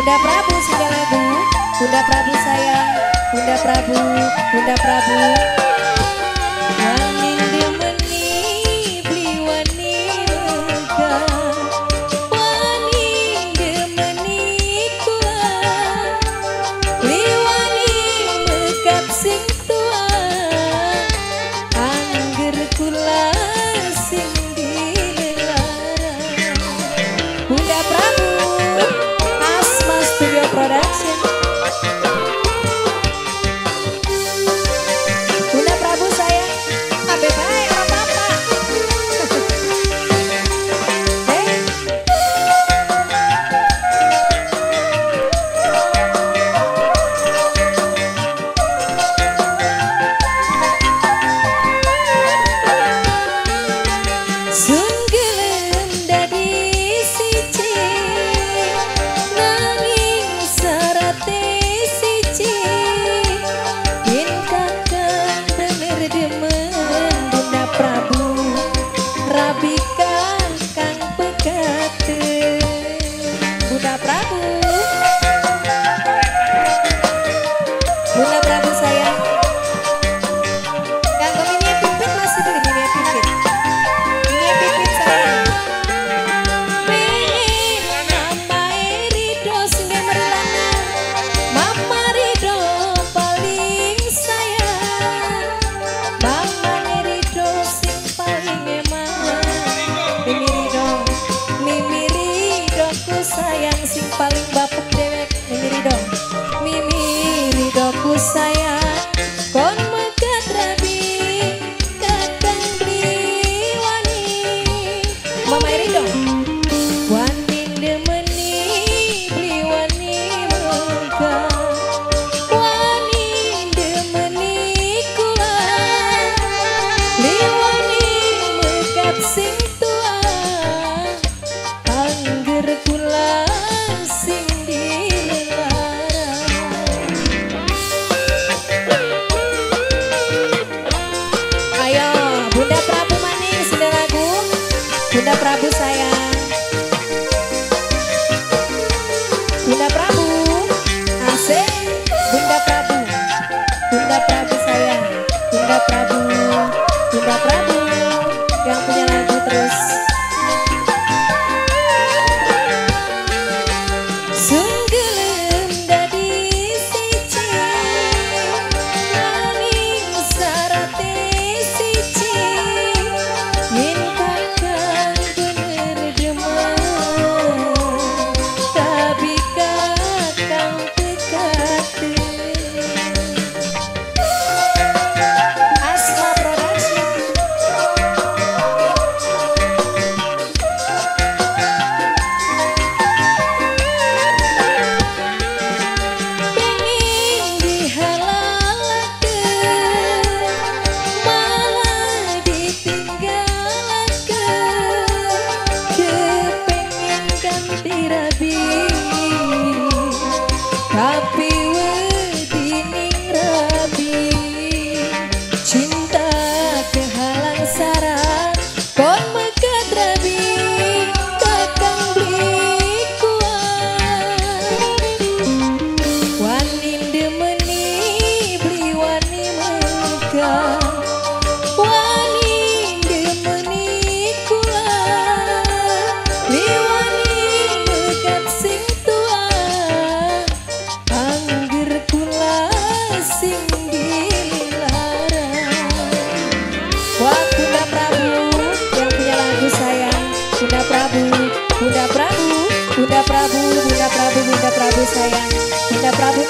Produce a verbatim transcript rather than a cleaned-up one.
Bunda Prabu sudah lagu. Bunda Prabu sayang, Bunda Prabu, Bunda Prabu. Angin demeni beli wani megah, wani demeni kula, beli wani megap sing tua, angger kula sing dilara. Bunda Prabu, Asma Studio Production. Bunda Prabu sayang, abe baik apa-apa. Hey. Sun gelem dadi siji, nanging sarate siji. Yen kakang bener demen Bunda Prabu, rabi kakang pegate. Bunda Prabu, Bunda Prabu sayang, kanggo Mini Pipit masih dulu Mini Pipit. Mini Pipit sayang. Pengen Mama Rido sing merlana, Mama Rido paling sayang, Mama Rido sing paling emang. Mimi Rido, Mimi Rido ku sayang sing paling bapuk dewek. Mimi Rido, Mimi Rido ku sayang, kon megat rabi kakang beli wani. Mama Rido, wani demeni beli wani megah, wani demeni kula, beli wani megap sing tua, angger kula sing dilara. Ayo Bunda Prabu maning sudah lagu. Bunda Prabu sayang, Bunda Prabu asik. Bunda Prabu, Bunda Prabu sayang, Bunda Prabu, Bunda Prabu yang punya lagu terus. Sun gelem dadi siji, nanging sarate siji. Yen kakang bener demen, tapi kakang pegate. Asma Production. Pengen dihalalakeun, malah ditinggalakeun. Kepengen ganti rabi, tapi wedi ning rabi. Cinta kehalang saran, kon megat rabi kakang beli kuat. Wani demeni beli wani megah, wani demeni kula, beli wani megap sing tua, angger kula sing dilara. Wah Bunda Prabu yang punya lagu sayang, Bunda Prabu, Bunda Prabu, Bunda Prabu, Bunda Prabu, Bunda Prabu sayang, Bunda Prabu